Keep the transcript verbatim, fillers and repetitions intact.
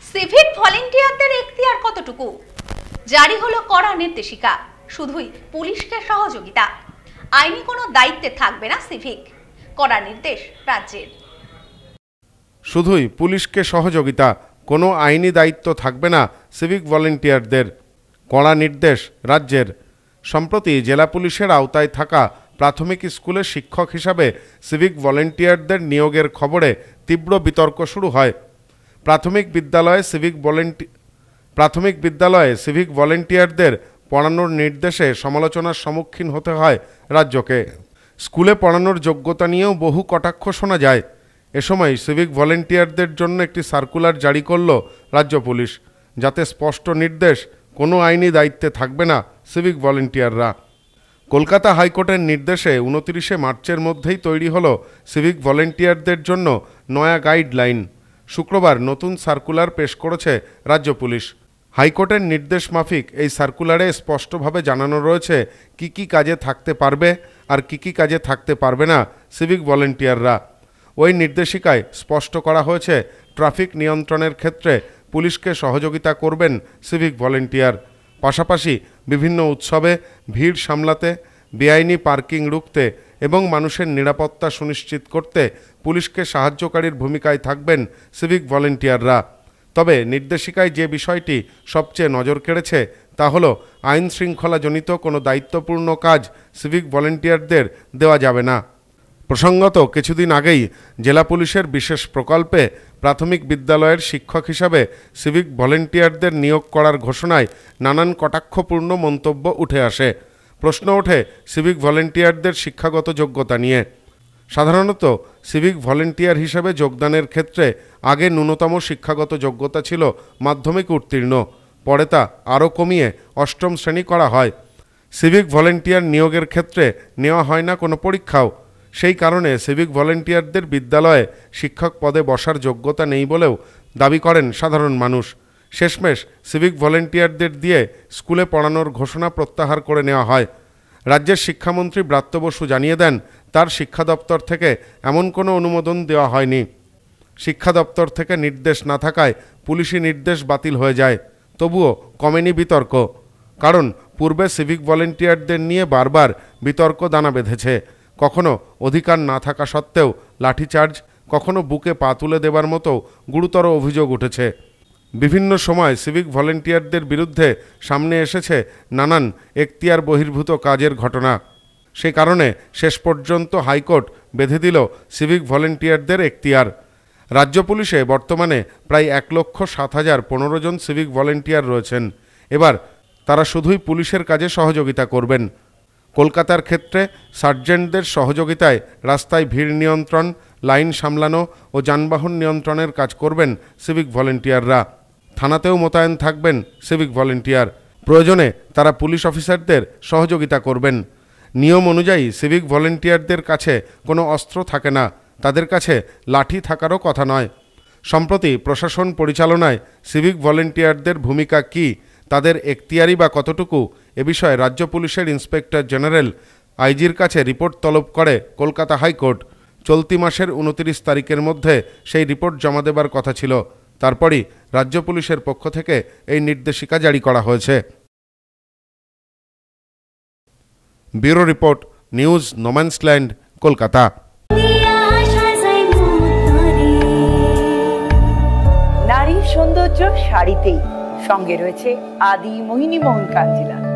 Civic ভলেন্টিয়ারদের এখতিয়ার কতটুকু? জারি হলো কড়া নির্দেশিকা, শুধুই পুলিশকে সহযোগিতা, আইনি কোনো দায়িত্বে থাকবে না সিভিক। কড়া নির্দেশ রাজ্যের। শুধুই পুলিশকে সহযোগিতা, কোনো আইনি দায়িত্ব থাকবে না সিভিক ভলেন্টিয়ারদের। কড়া নির্দেশ রাজ্যের। সম্প্রতি জেলা পুলিশের আওতায় থাকা প্রাথমিক স্কুলের শিক্ষক হিসাবে সিভিক ভলেন্টিয়ারদের নিয়োগের খবরে তীব্র বিতর্ক শুরু হয়। প্রাথমিক বিদ্যালয়ে সিভিক ভলেন্টি প্রাথমিক বিদ্যালয়ে সিভিক ভলেন্টিয়ারদের পড়ানোর নির্দেশে সমালোচনার সম্মুখীন হতে হয় রাজ্যকে। স্কুলে পড়ানোর যোগ্যতা নিয়েও বহু কটাক্ষ শোনা যায়। এ সময় সিভিক ভলেন্টিয়ারদের জন্য একটি সার্কুলার জারি করল রাজ্য পুলিশ, যাতে স্পষ্ট নির্দেশ, কোনো আইনি দায়িত্বে থাকবে না সিভিক ভলেন্টিয়াররা। কলকাতা হাইকোর্টের নির্দেশে উনত্রিশে মার্চের মধ্যেই তৈরি হলো সিভিক ভলেন্টিয়ারদের জন্য নয়া গাইডলাইন। শুক্রবার নতুন সার্কুলার পেশ করেছে রাজ্য পুলিশ। হাইকোর্টের নির্দেশ মাফিক এই সার্কুলারে স্পষ্টভাবে জানানো রয়েছে কি কি কাজে থাকতে পারবে আর কি কি কাজে থাকতে পারবে না সিভিক ভলেন্টিয়াররা। ওই নির্দেশিকায় স্পষ্ট করা হয়েছে ট্রাফিক নিয়ন্ত্রণের ক্ষেত্রে পুলিশকে সহযোগিতা করবেন সিভিক ভলেন্টিয়ার। পাশাপাশি বিভিন্ন উৎসবে ভিড় সামলাতে, বেআইনি পার্কিং রুখতে এবং মানুষের নিরাপত্তা সুনিশ্চিত করতে পুলিশকে সাহায্যকারীর ভূমিকায় থাকবেন সিভিক ভলেন্টিয়াররা। তবে নির্দেশিকায় যে বিষয়টি সবচেয়ে নজর কেড়েছে তা হলো আইন শৃঙ্খলাজনিত কোনো দায়িত্বপূর্ণ কাজ সিভিক ভলেন্টিয়ারদের দেওয়া যাবে না। প্রসঙ্গত কিছুদিন আগেই জেলা পুলিশের বিশেষ প্রকল্পে প্রাথমিক বিদ্যালয়ের শিক্ষক হিসাবে সিভিক ভলেন্টিয়ারদের নিয়োগ করার ঘোষণায় নানান কটাক্ষপূর্ণ মন্তব্য উঠে আসে। প্রশ্ন ওঠে সিভিক ভলেন্টিয়ারদের শিক্ষাগত যোগ্যতা নিয়ে। সাধারণত সিভিক ভলেন্টিয়ার হিসেবে যোগদানের ক্ষেত্রে আগে ন্যূনতম শিক্ষাগত যোগ্যতা ছিল মাধ্যমিক উত্তীর্ণ, পরে তা আরও কমিয়ে অষ্টম শ্রেণী করা হয়। সিভিক ভলেন্টিয়ার নিয়োগের ক্ষেত্রে নেওয়া হয় না কোনো পরীক্ষাও। সেই কারণে সিভিক ভলেন্টিয়ারদের বিদ্যালয়ে শিক্ষক পদে বসার যোগ্যতা নেই বলেও দাবি করেন সাধারণ মানুষ। শেষমেশ সিভিক ভলেন্টিয়ারদের দিয়ে স্কুলে পড়ানোর ঘোষণা প্রত্যাহার করে নেওয়া হয়। রাজ্যের শিক্ষামন্ত্রী ব্রাত্য বসু জানিয়ে দেন, তার শিক্ষা দপ্তর থেকে এমন কোনো অনুমোদন দেওয়া হয়নি। শিক্ষা দপ্তর থেকে নির্দেশ না থাকায় পুলিশি নির্দেশ বাতিল হয়ে যায়। তবুও কমেনি বিতর্ক, কারণ পূর্বে সিভিক ভলেন্টিয়ারদের নিয়ে বারবার বিতর্ক দানা বেঁধেছে। কখনো অধিকার না থাকা সত্ত্বেও লাঠিচার্জ, কখনো বুকে পা তুলে দেবার মতো গুরুতর অভিযোগ উঠেছে। বিভিন্ন সময় সিভিক ভলেন্টিয়ারদের বিরুদ্ধে সামনে এসেছে নানান এখতিয়ার বহির্ভূত কাজের ঘটনা। সে কারণে শেষ পর্যন্ত হাইকোর্ট বেঁধে দিল সিভিক ভলেন্টিয়ারদের এখতিয়ার। রাজ্য পুলিশে বর্তমানে প্রায় এক লক্ষ সাত হাজার পনেরো জন সিভিক ভলেন্টিয়ার রয়েছেন। এবার তারা শুধুই পুলিশের কাজে সহযোগিতা করবেন। কলকাতার ক্ষেত্রে সার্জেন্টদের সহযোগিতায় রাস্তায় ভিড় নিয়ন্ত্রণ, লাইন সামলানো ও যানবাহন নিয়ন্ত্রণের কাজ করবেন সিভিক ভলেন্টিয়াররা। থানাতেও মোতায়েন থাকবেন সিভিক ভলেন্টিয়ার। প্রয়োজনে তারা পুলিশ অফিসারদের সহযোগিতা করবেন। নিয়ম অনুযায়ী সিভিক ভলেন্টিয়ারদের কাছে কোনো অস্ত্র থাকে না, তাদের কাছে লাঠি থাকারও কথা নয়। সম্প্রতি প্রশাসন পরিচালনায় সিভিক ভলেন্টিয়ারদের ভূমিকা কী, তাদের এখতিয়ারই বা কতটুকু, এ বিষয়ে রাজ্য পুলিশের ইন্সপেক্টর জেনারেল আইজির কাছে রিপোর্ট তলব করে কলকাতা হাইকোর্ট। চলতি মাসের উনত্রিশ তারিখের মধ্যে সেই রিপোর্ট জমা দেবার কথা ছিল। তারপরই রাজ্য পুলিশের পক্ষ থেকে এই নির্দেশিকা জারি করা হয়েছে। Bureau report, news no man's land, Kolkata. নারীর সৌন্দর্য শাড়িতেই, সঙ্গে রয়েছে আদি মোহিনী মোহন কাঞ্জিলা।